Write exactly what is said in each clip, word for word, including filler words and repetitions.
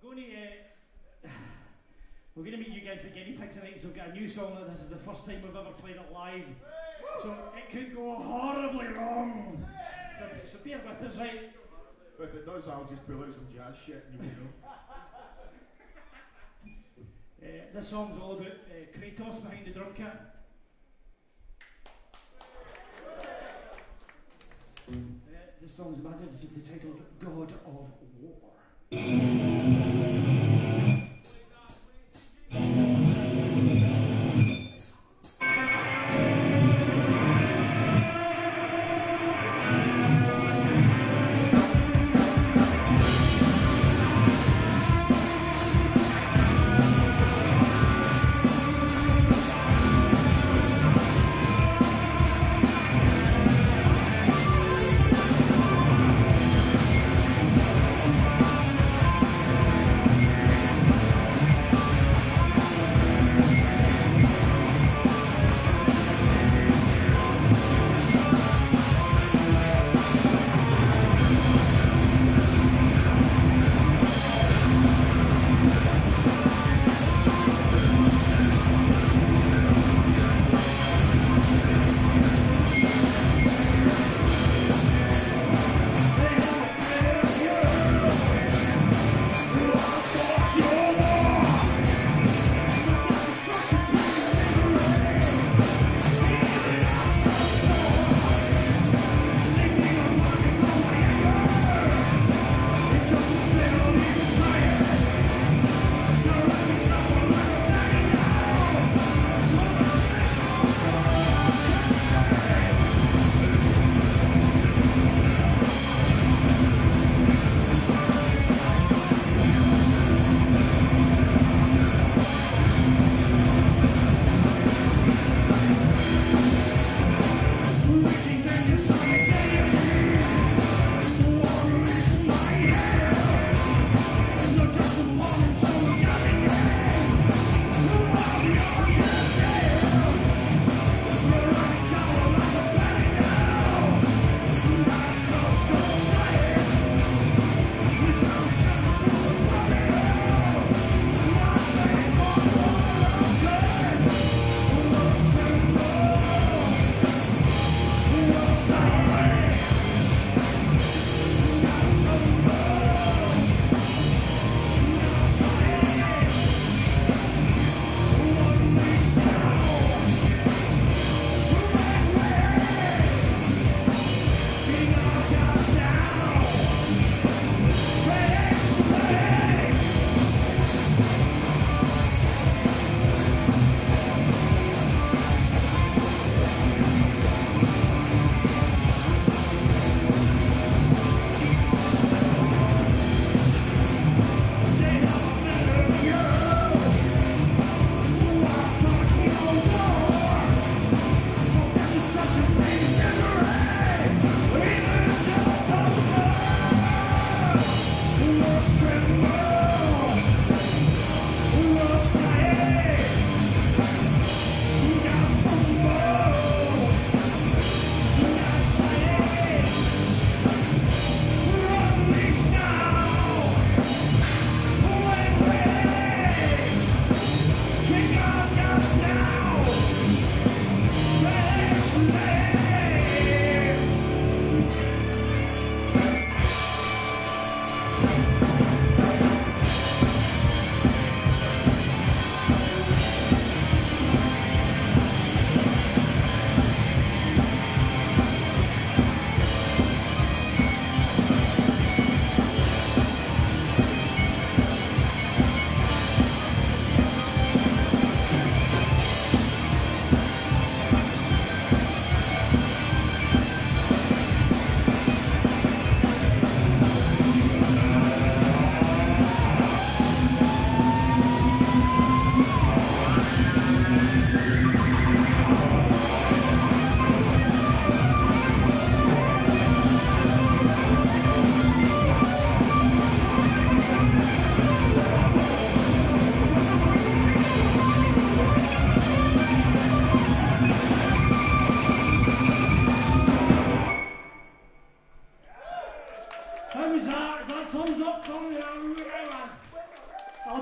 going to, uh, we're going to meet you guys with guinea pigs tonight, so we've got a new song that this is the first time we've ever played it live. So it could go horribly wrong. So, so bear with us, right? But if it does, I'll just pull out some jazz shit and you won't know. Uh, this song's all about uh, Kratos behind the drum kit. Uh, this song's imaginatively titled God of War.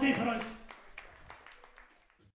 day for us.